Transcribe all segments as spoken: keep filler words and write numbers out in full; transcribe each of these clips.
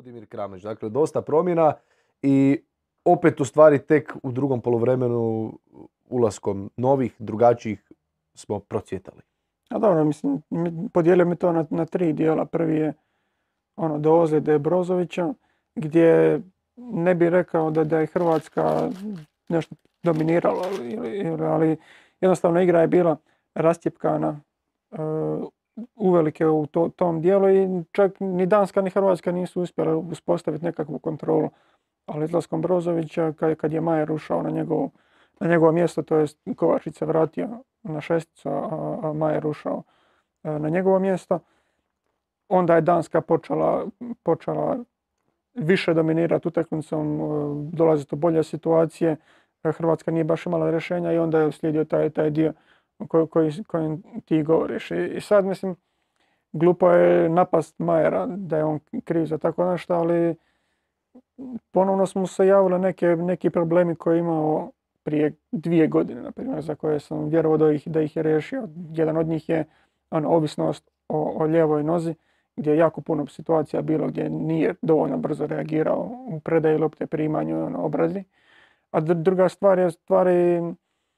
Budimir Krameš. Dakle, dosta promjena i opet u stvari tek u drugom poluvremenu ulaskom novih, drugačijih smo procvjetali. A dobro, mislim, podijelio mi to na, na tri dijela. Prvi je ono, do ozljede Brozovića, gdje ne bi rekao da, da je Hrvatska nešto dominirala, ali jednostavno igra je bila rastjepkana uh, uvelike u to, tom dijelu i čak ni Danska ni Hrvatska nisu uspjele uspostaviti nekakvu kontrolu. Ali izlaskom Brozovića, kad, kad je Majer ušao na njegovo, na njegovo mjesto, to je Kovačić se vratio na šesticu, a, a Majer ušao na njegovo mjesto, onda je Danska počela, počela više dominirati utakmicom, dolaziti do bolje situacije. Hrvatska nije baš imala rješenja i onda je uslijedio taj, taj dio koji, koji, kojim ti govoriš. I, I sad mislim, glupo je napast Majera da je on kriv za tako nešto, ali ponovno smo se javili neke, neki problemi koje je imao prije dvije godine, na primjer, za koje sam vjerovao da ih, da ih je riješio. Jedan od njih je on, ovisnost o, o lijevoj nozi, gdje je jako puno situacija bilo gdje nije dovoljno brzo reagirao u predaji lopte, primanju, ono, obradi. A druga stvar je stvari e,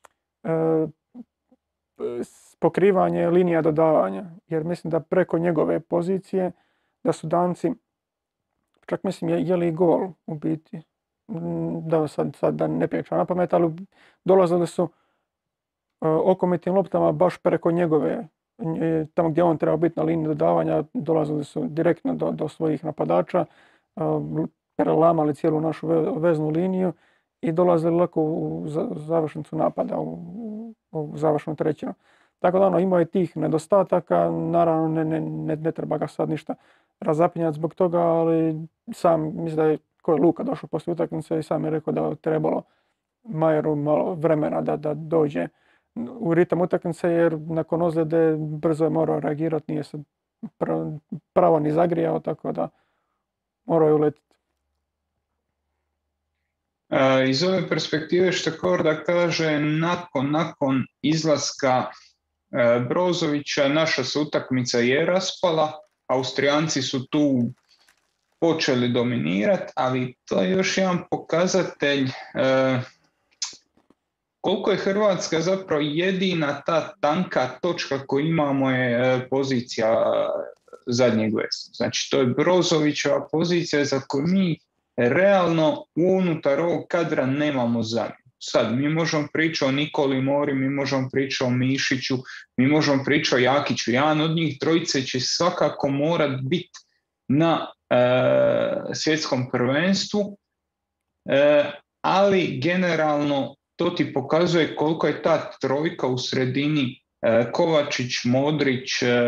pokrivanje linija dodavanja, jer mislim da preko njegove pozicije da su Danci, čak mislim je, je li gol u biti, da sad, sad da ne pričam na pamet, ali dolazili su e, okomitim loptama baš preko njegove, e, tamo gdje on treba biti na liniji dodavanja, dolazili su direktno do, do svojih napadača, e, prelamali cijelu našu ve, veznu liniju i dolazili lako u završnicu napada, u, u završnu trećinu. Tako da ono, imao je tih nedostataka, naravno ne, ne, ne, ne treba ga sad ništa razapinjati zbog toga, ali sam mislim da je, ko je Luka došao poslije utakmice i sam je rekao da je trebalo Majeru malo vremena da, da dođe u ritam utakmice, jer nakon ozljede brzo je morao reagirati, nije se pravo ni zagrijao, tako da morao je uletiti. Uh, iz ove perspektive što Korda kaže, nakon, nakon izlaska uh, Brozovića naša se utakmica je raspala, Austrijanci su tu počeli dominirati, ali to je još jedan pokazatelj uh, koliko je Hrvatska zapravo jedina ta tanka točka koju imamo je uh, pozicija uh, zadnjeg veza. Znači to je Brozovićeva pozicija za koju mi realno unutar ovog kadra nemamo zamjenu. Sad, mi možemo pričati o Nikoli Mori, mi možemo pričati o Mišiću, mi možemo pričati o Jakiću. Jedan od njih trojice će svakako morat biti na e, svjetskom prvenstvu, e, ali generalno to ti pokazuje koliko je ta trojka u sredini, e, Kovačić, Modrić, e,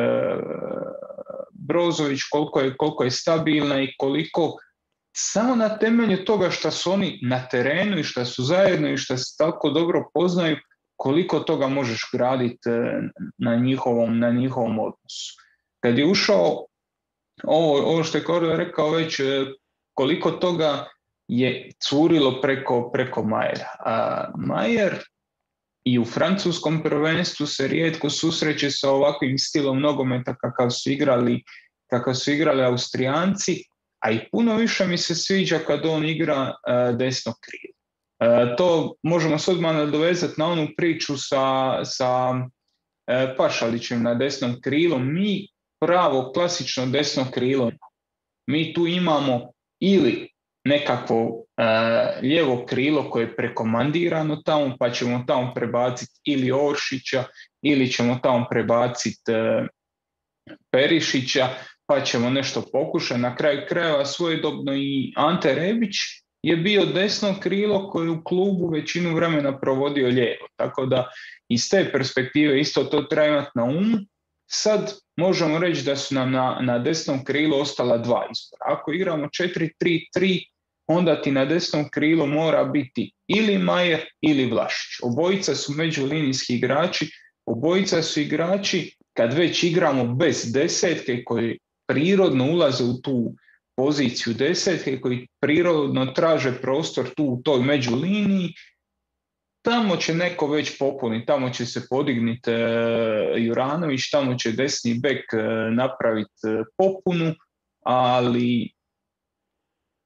Brozović, koliko je, koliko je stabilna i koliko samo na temelju toga što su oni na terenu i što su zajedno i što se tako dobro poznaju, koliko toga možeš graditi na njihovom, na njihovom odnosu. Kad je ušao, ovo, ovo što je Korda rekao već, koliko toga je curilo preko, preko Majera. A Majer i u francuskom prvenstvu se rijetko susreće sa ovakvim stilom nogometa kakav su igrali, kakav su igrali Austrijanci, a i puno više mi se sviđa kad on igra uh, desno krilo. Uh, to možemo se odmah nadovezati na onu priču sa, sa uh, Pašalićem na desnom krilu. Mi pravo klasično desno krilo, mi tu imamo ili nekakvo uh, lijevo krilo koje je prekomandirano tamo, pa ćemo tamo prebaciti ili Oršića, ili ćemo tamo prebaciti uh, Perišića, pa ćemo nešto pokušati. Na kraju krajeva svojedobno i Ante Rebić je bio desno krilo koji u klubu većinu vremena provodio lijevo. Tako da iz te perspektive isto to treba imati na umu. Sad možemo reći da su nam na, na desnom krilu ostala dva izbora. Ako igramo četiri tri tri, onda ti na desnom krilu mora biti ili Majer ili Vlašić. Obojica su međulinijski igrači, obojica su igrači kad već igramo bez desetke koji prirodno ulaze u tu poziciju desetke, koji prirodno traže prostor tu u toj međuliniji, tamo će neko već popuniti, tamo će se podignuti e, Juranović, tamo će desni bek e, napraviti e, popunu, ali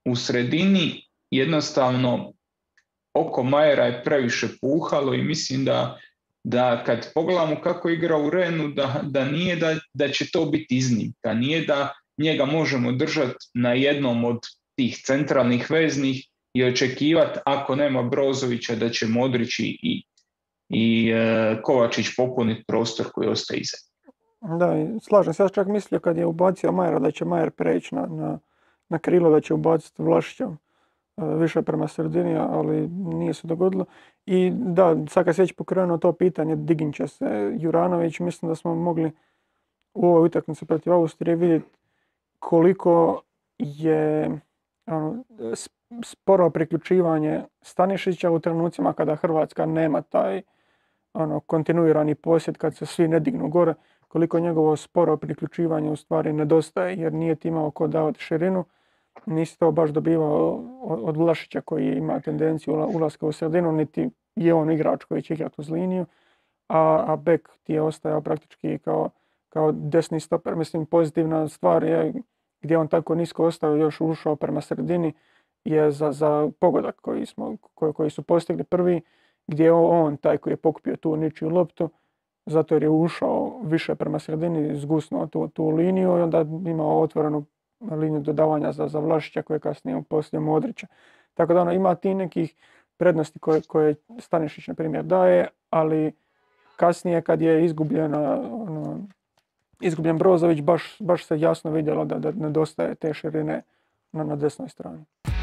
u sredini jednostavno oko Majera je previše puhalo i mislim da, da kad pogledamo kako igra u Renu, da, da nije da, da će to biti iznimka, nije da njega možemo držati na jednom od tih centralnih veznih i očekivati ako nema Brozovića da će Modrić i, i e, Kovačić popuniti prostor koji ostaje iza. Da, slažem se. Ja čak mislio kad je ubacio Majera da će Majer preći na, na, na krilo, da će ubaciti Vlašića više prema sredini, ali nije se dogodilo. I da, sad kad se već pokrenuo to pitanje, digin će se Juranović, mislim da smo mogli u ovoj utakmici protiv Austrije vidjeti koliko je ono, sporo priključivanje Stanišića u trenucima kada Hrvatska nema taj ono, kontinuirani posjed, kad se svi ne dignu gore, koliko njegovo sporo priključivanje u stvari nedostaje, jer nije ti imao ko davati širinu. Nisi to baš dobivao od Vlašića koji ima tendenciju ulaska u sredinu, niti je on igrač koji će igrati uz liniju, a, a bek ti je ostajao praktički kao, kao desni stoper. Mislim, pozitivna stvar je gdje on tako nisko ostao, još ušao prema sredini, je za, za pogodak koji, smo, koji, koji su postigli prvi, gdje je on taj koji je pokupio tu ničiju loptu, zato jer je ušao više prema sredini, zgusnuo tu, tu liniju i onda imao otvorenu liniju dodavanja za, za Vlašića koje kasnije uposlio Modrića. Tako da ono, ima ti nekih prednosti koje, koje Stanišić na primjer daje, ali kasnije kad je izgubljena, ono, izgubljen Brozović, baš, baš se jasno vidjelo da, da nedostaje te širine na, na desnoj strani.